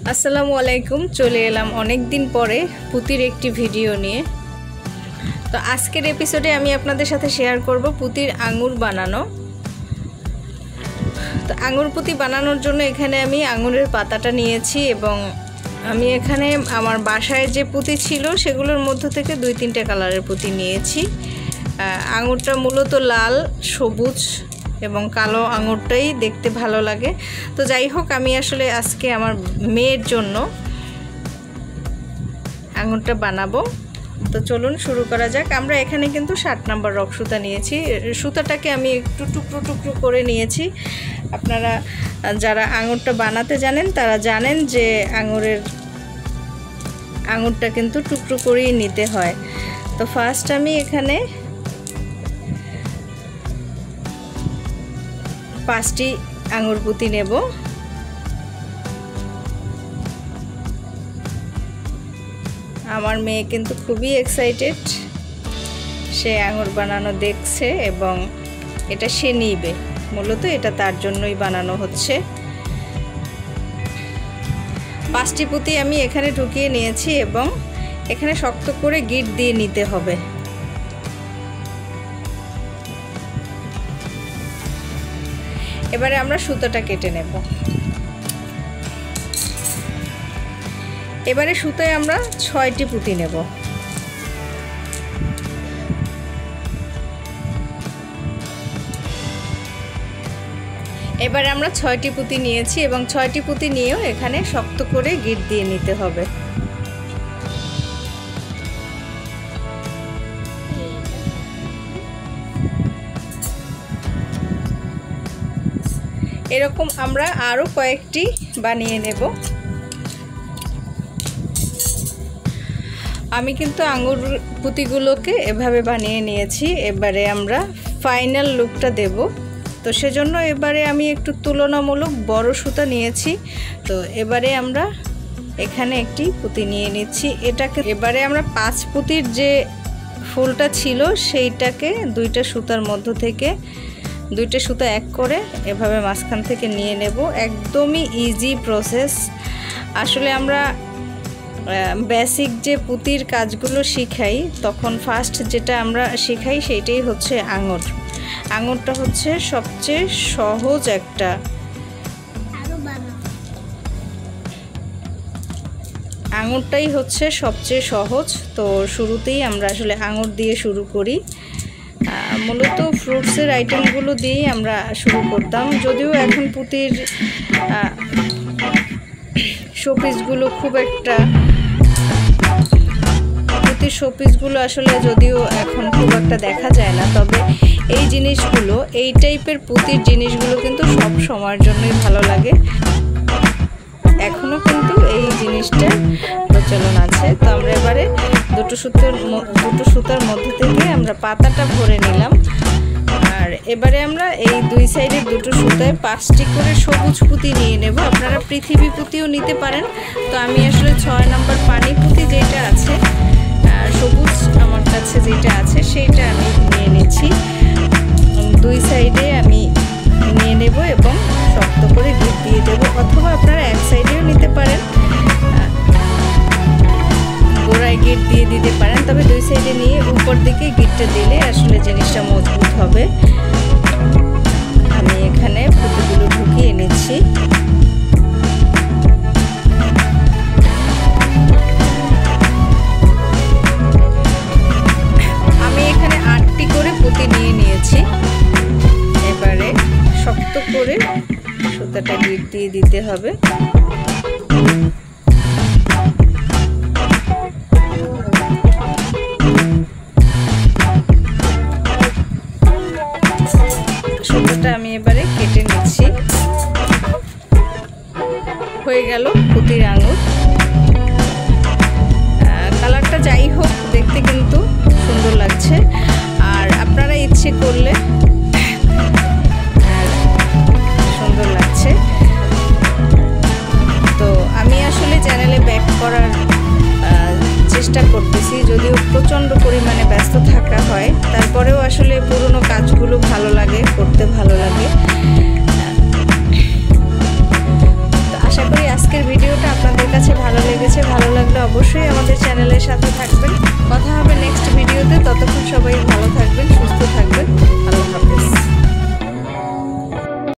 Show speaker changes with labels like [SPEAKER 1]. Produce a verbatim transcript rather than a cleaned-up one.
[SPEAKER 1] আসসালামু আলাইকুম। চলে এলাম অনেক দিন পরে পুতির একটি ভিডিও নিয়ে। তো আজকের এপিসোডে আমি আপনাদের সাথে শেয়ার করব পুতির আঙুর বানানো। তো আঙুর পুতি বানানোর জন্য এখানে আমি আঙুরের পাতাটা নিয়েছি এবং আমি এখানে আমার বাসায় যে পুতি ছিল সেগুলোর মধ্য থেকে দুই তিনটে কালারের পুতি নিয়েছি। আঙুরটা মূলত লাল, সবুজ এবং কালো আঙুরটাই দেখতে ভালো লাগে। তো যাই হোক, আমি আসলে আজকে আমার মেয়ের জন্য আঙুরটা বানাবো। তো চলুন শুরু করা যাক। আমরা এখানে কিন্তু ষাট নাম্বার রক সুতা নিয়েছি। সুতাটাকে আমি একটু টুকরো টুকরো করে নিয়েছি। আপনারা যারা আঙুরটা বানাতে জানেন তারা জানেন যে আঙুরের আঙুরটা কিন্তু টুকরো করেই নিতে হয়। তো ফার্স্ট আমি এখানে পাঁচটি আঙুর পুঁতি নেব। আমার মেয়ে কিন্তু খুবই এক্সাইটেড, সে আঙুর বানানো দেখছে এবং এটা সে নিবে। মূলত এটা তার জন্যই বানানো হচ্ছে। পাঁচটি পুঁতি আমি এখানে ঢুকিয়ে নিয়েছি এবং এখানে শক্ত করে গিট দিয়ে নিতে হবে। এবারে আমরা সুতাটা কেটে নেব। এবারে সুতায় আমরা ছয়টি পুঁতি নেব। এবারে আমরা ছয়টি পুঁতি নিয়েছি এবং ছয়টি পুঁতি নিয়েও এখানে শক্ত করে গিট দিয়ে নিতে হবে। এরকম আমরা আরও কয়েকটি বানিয়ে নেব। আমি কিন্তু আঙুর পুঁতিগুলোকে এভাবে বানিয়ে নিয়েছি। এবারে আমরা ফাইনাল লুকটা দেব। তো সেজন্য এবারে আমি একটু তুলনামূলক বড় সুতা নিয়েছি। তো এবারে আমরা এখানে একটি পুঁতি নিয়ে নিচ্ছি। এটাকে এবারে আমরা পাঁচ পুঁতির যে ফুলটা ছিল সেইটাকে দুইটা সুতার মধ্য থেকে দুইটা সুতা এক করে এভাবে মাঝখান থেকে নিয়ে নেব। একদমই ইজি প্রসেস। আসলে আমরা বেসিক যে পুঁতির কাজগুলো শিখাই তখন ফার্স্ট যেটা আমরা শিখাই সেইটাই হচ্ছে আঙুর। আঙুরটা হচ্ছে সবচেয়ে সহজ একটা আঙুরটাই হচ্ছে সবচেয়ে সহজ। তো শুরুতেই আমরা আসলে আঙুর দিয়ে শুরু করি। মূলত ফ্রুটসের আইটেমগুলো দিয়েই আমরা শুরু করতাম, যদিও এখন পুঁতির শোপিসগুলো খুব একটা পুঁতির শোপিসগুলো আসলে যদিও এখন খুব একটা দেখা যায় না, তবে এই জিনিসগুলো এই টাইপের পুঁতির জিনিসগুলো কিন্তু সব সময়ের জন্যই ভালো লাগে। এখনও কিন্তু এই জিনিসটা প্রচলন আছে। তো আমরা এবারে দুটো সুতার দুটো সুতার মধ্যে থেকে আমরা পাতাটা ভরে নিলাম। আর এবারে আমরা এই দুই সাইডের দুটো সুতায় পাঁচটি করে সবুজ পুঁতি নিয়ে নেব। আপনারা পৃথিবী পুঁতিও নিতে পারেন। তো আমি আসলে ছয় নম্বর পানি পুঁতি যেটা আছে, সবুজ আমার কাছে যেটা আছে সেইটা আমি নিয়ে নিচ্ছি। দুই সাইডে আমি নিয়ে নেব এবং শক্ত করে গিট দিয়ে দেবো, অথবা আপনারা এক সাইডেও নিতে পারেন, গোড়ায় গিট দিয়ে দিতে পারেন। তবে দুই সাইডে নিয়ে উপর দিকে গিটটা দিলে আসলে জিনিসটা মজবুত হবে। আমি এখানে পুঁতিগুলো ঢুকিয়ে নিচ্ছি। আমি এখানে আটটি করে পুঁতি নিয়ে নিয়েছি। এবারে শক্ত করে সুতাটা গিট দিয়ে দিতে হবে। সুতাটা আমি এবারে কেটে নিচ্ছি। হয়ে গেল পুঁতির আঙুর। কালারটা যাই হোক দেখতে কিন্তু সুন্দর লাগছে। আর আপনারা ইচ্ছে করলে সুন্দর লাগছে। তো আমি আসলে চ্যানেলে ব্যাক করার চেষ্টা করতেছি, যদিও প্রচণ্ড পরিমাণে ব্যস্ত থাকা হয়, তারপরেও আসলে পুরনো কাজগুলো ভালো লাগে, করতে ভালো লাগে। আশা করি আজকের ভিডিওটা আপনাদের অবশ্যই আমাদের চ্যানেলের সাথে থাকবেন।